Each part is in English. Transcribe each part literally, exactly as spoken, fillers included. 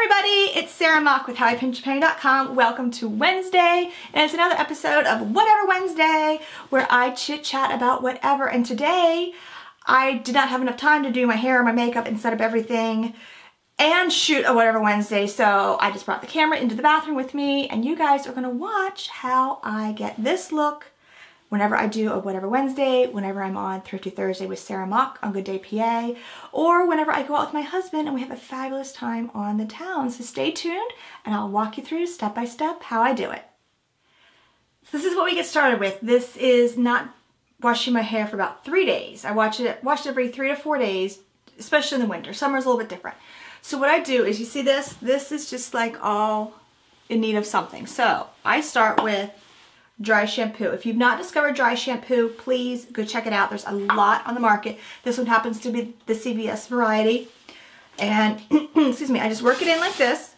everybody, it's Sarah Mock with how I pinch a penny dot com. Welcome to Wednesday, and it's another episode of Whatever Wednesday, where I chit chat about whatever. And today, I did not have enough time to do my hair, my makeup, and set up everything, and shoot a Whatever Wednesday, so I just brought the camera into the bathroom with me, and you guys are gonna watch how I get this look whenever I do a Whatever Wednesday, whenever I'm on Thrifty Thursday with Sarah Mock on Good Day P A, or whenever I go out with my husband and we have a fabulous time on the town. So stay tuned and I'll walk you through step by step how I do it. So this is what we get started with. This is not washing my hair for about three days. I watch it, wash it every three to four days, especially in the winter. Summer's a little bit different. So what I do is, you see this? This is just like all in need of something. So I start with dry shampoo. If you've not discovered dry shampoo, please go check it out. There's a lot on the market. This one happens to be the C V S variety. And, excuse me, I just work it in like this.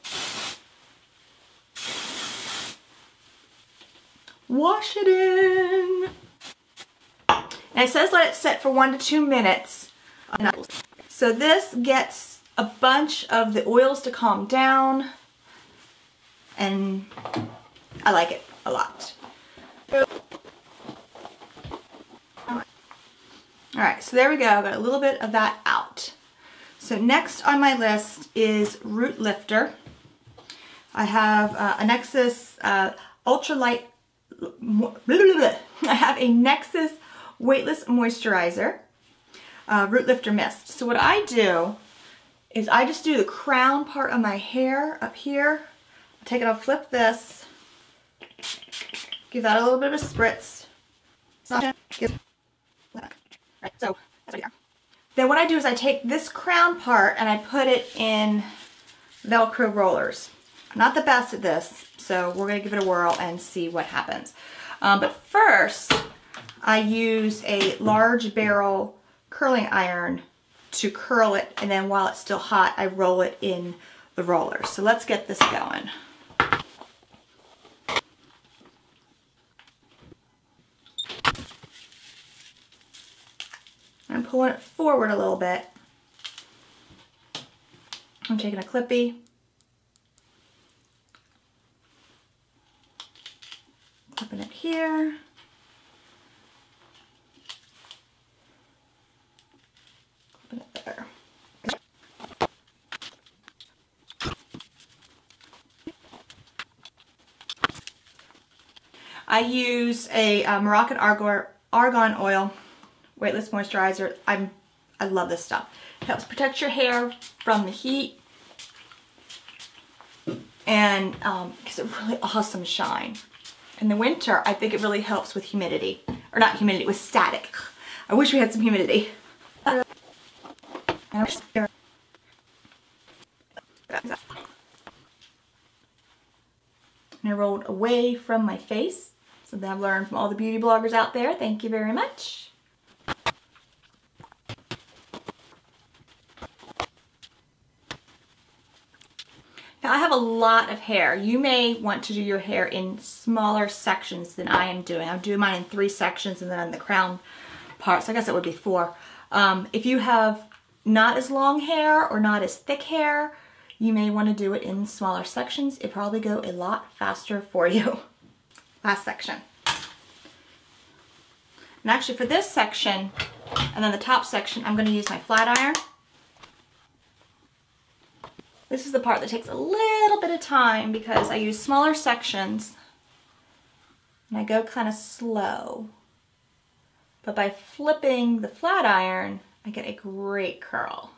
Wash it in. And it says let it set for one to two minutes. So this gets a bunch of the oils to calm down. And I like it a lot. Alright, so there we go. I got a little bit of that out. So next on my list is Root Lifter. I have uh, a Nexxus uh, Ultralight, I have a Nexxus Weightless Moisturizer, uh, Root Lifter Mist. So what I do is I just do the crown part of my hair up here. I'll take it, I'll flip this, give that a little bit of a spritz. Right, so that's what you are. Then what I do is I take this crown part and I put it in Velcro rollers. I'm not the best at this, so we're going to give it a whirl and see what happens. Um, but first, I use a large barrel curling iron to curl it, and then while it's still hot, I roll it in the rollers. So let's get this going. I'm pulling it forward a little bit. I'm taking a clippy. Clipping it here. Clipping it there. I use a uh, Moroccan argan oil weightless moisturizer. I'm, I love this stuff. It helps protect your hair from the heat, and um, gives it really awesome shine. In the winter, I think it really helps with humidity, or not humidity, with static. I wish we had some humidity. And I rolled away from my face, something I've learned from all the beauty bloggers out there. Thank you very much. Now I have a lot of hair. You may want to do your hair in smaller sections than I am doing. I'm doing mine in three sections and then on the crown part, so I guess it would be four. Um, if you have not as long hair or not as thick hair, you may want to do it in smaller sections. It'll probably go a lot faster for you. Last section. And actually for this section, and then the top section, I'm going to use my flat iron. This is the part that takes a little bit of time because I use smaller sections and I go kind of slow. But by flipping the flat iron, I get a great curl.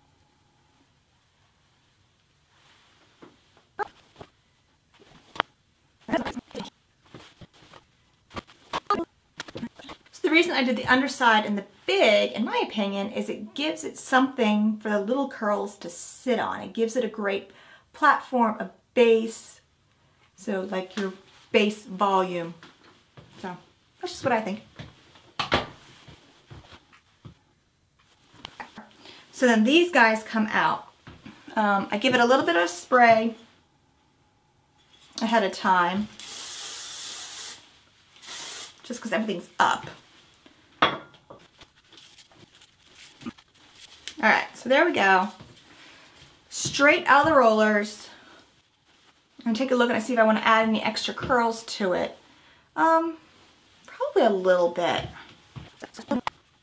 So the reason I did the underside and the big, in my opinion, is it gives it something for the little curls to sit on. It gives it a great platform, a base, so like your base volume. So that's just what I think. So then these guys come out. Um, I give it a little bit of spray ahead of time, just because everything's up. Alright, so there we go. straight out of the rollers. I'm gonna take a look and see if I want to add any extra curls to it. Um, probably a little bit. Have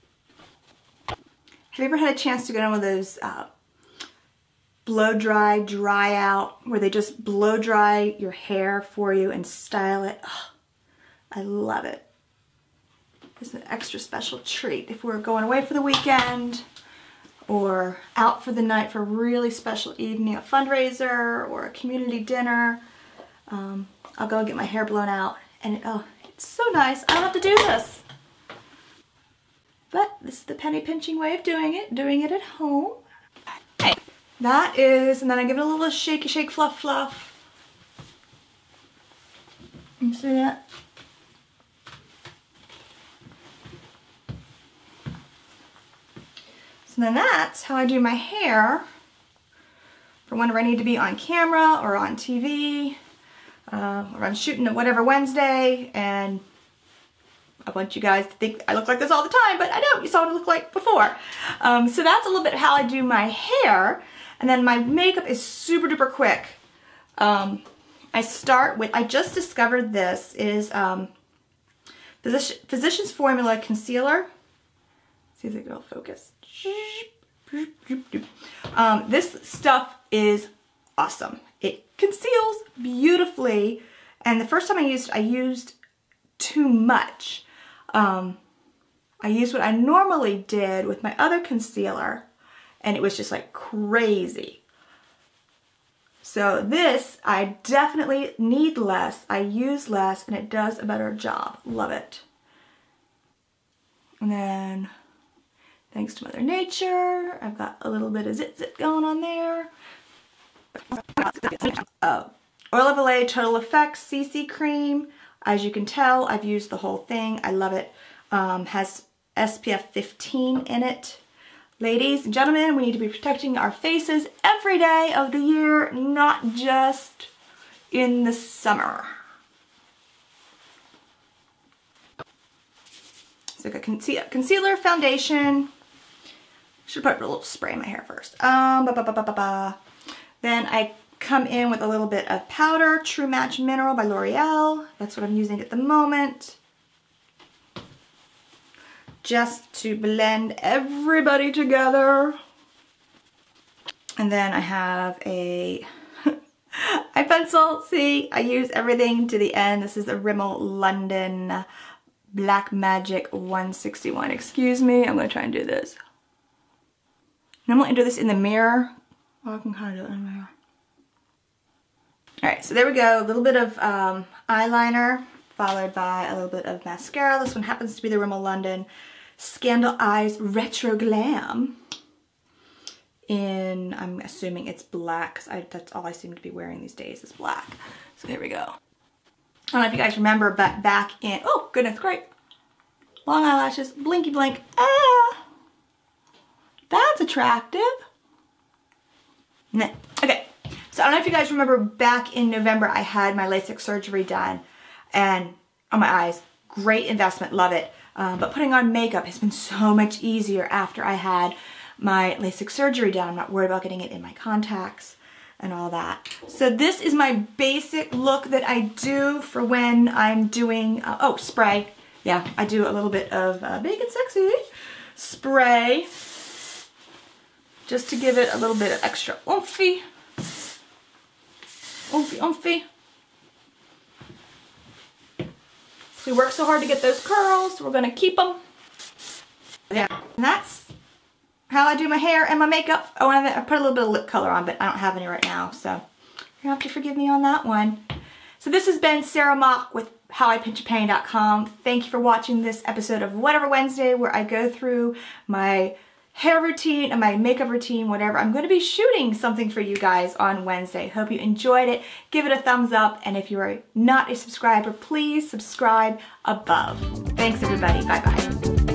you ever had a chance to get on one of those uh, blow dry, dry out, where they just blow dry your hair for you and style it? Oh, I love it. It's an extra special treat if we're going away for the weekend or out for the night for a really special evening, a fundraiser or a community dinner. Um, I'll go and get my hair blown out, and it, oh, it's so nice. I don't have to do this. But this is the penny pinching way of doing it, doing it at home. Okay. That is, and then I give it a little shaky shake, fluff, fluff. You see that? So then that's how I do my hair for whenever I need to be on camera or on T V, uh, or I'm shooting at whatever Wednesday, and I want you guys to think I look like this all the time, but I don't. You saw what I look like before. Um, so that's a little bit how I do my hair, and then my makeup is super duper quick. Um, I start with, I just discovered this, is um, Physician, Physicians Formula Concealer. See if it'll focus. Um, this stuff is awesome. It conceals beautifully, and the first time I used I used too much. Um, I used what I normally did with my other concealer, and it was just like crazy. So this, I definitely need less, I use less, and it does a better job. Love it. And then, thanks to Mother Nature, I've got a little bit of zit zit going on there. Oh, Oil of Olay Total Effects C C Cream. As you can tell, I've used the whole thing. I love it. Um, has S P F fifteen in it. Ladies and gentlemen, we need to be protecting our faces every day of the year, not just in the summer. So I got conceal concealer, foundation. Should put a little spray in my hair first. Um, ba, ba, ba, ba, ba, ba. Then I come in with a little bit of powder, True Match Mineral by L'Oreal. That's what I'm using at the moment. Just to blend everybody together. And then I have a eye pencil. See, I use everything to the end. This is the Rimmel London Black Magic one sixty-one. Excuse me, I'm gonna try and do this. Normally I do this in the mirror. Well, I can kind of do it in the mirror. Alright, so there we go. A little bit of um, eyeliner, followed by a little bit of mascara. This one happens to be the Rimmel London Scandal Eyes Retro Glam. In, I'm assuming it's black, because that's all I seem to be wearing these days is black. So there we go. I don't know if you guys remember, but back in, oh goodness, great. Long eyelashes, blinky blink. Ah, that's attractive. Nah. Okay, so I don't know if you guys remember back in November, I had my LASIK surgery done, and on my eyes, great investment, love it. Um, but putting on makeup has been so much easier after I had my LASIK surgery done. I'm not worried about getting it in my contacts and all that. So this is my basic look that I do for when I'm doing, uh, oh, spray. Yeah, I do a little bit of uh, Big and Sexy spray just to give it a little bit of extra oomphy. Oomphy, oomphy. We worked so hard to get those curls, so we're gonna keep them. Yeah, and that's how I do my hair and my makeup. Oh, and I put a little bit of lip color on, but I don't have any right now, so you're gonna have to forgive me on that one. So this has been Sarah Mock with how I pinch a penny dot com. Thank you for watching this episode of Whatever Wednesday, where I go through my hair routine and my makeup routine, whatever. I'm going to be shooting something for you guys on Wednesday. Hope you enjoyed it. Give it a thumbs up, and if you are not a subscriber, please subscribe above. Thanks everybody. Bye bye.